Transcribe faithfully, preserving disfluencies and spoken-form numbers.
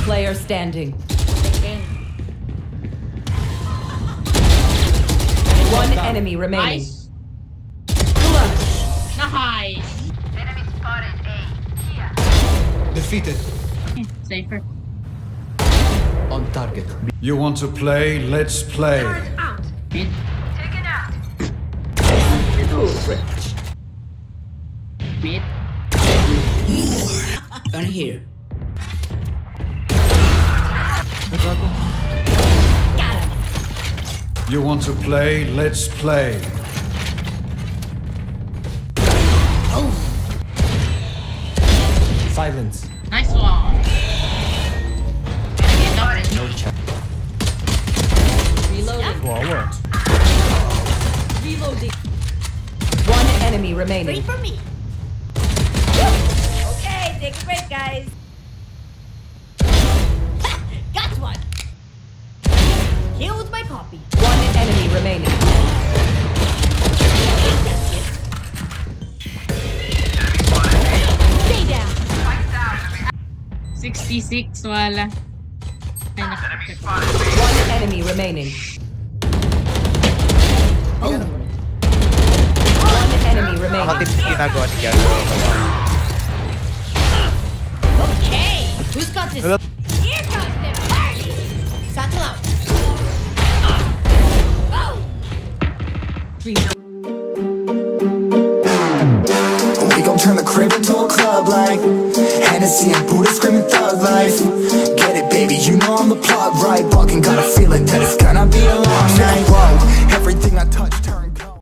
player standing. One enemy remaining. Nice. Clutch. Nice. Enemy spotted A. Here. Defeated. Safer. On target. You want to play? Let's play. Out. Mid. Taken out. Mid. On here. You want to play? Let's play. Oh. Silence. Nice one. No check. Reloading. Forward. Reloading. One enemy remaining. Wait for me. Okay, take a break, guys. Ha! Got one. Killed my copy. One enemy remaining. Stay down. sixty-six, wala. Ay, nakakit. One enemy remaining. Oh. One enemy remaining. Makatip yung ginagawa ni Gago. Okay. Who's got this? Hello? Here comes the party. Satchel out. Go. We gon' turn the crib into a club like Hennessy and Buddha screaming thug life. Get it, baby, you know I'm the plug, right? Fucking got a feeling that it's gonna be a long night. Whoa, everything I touch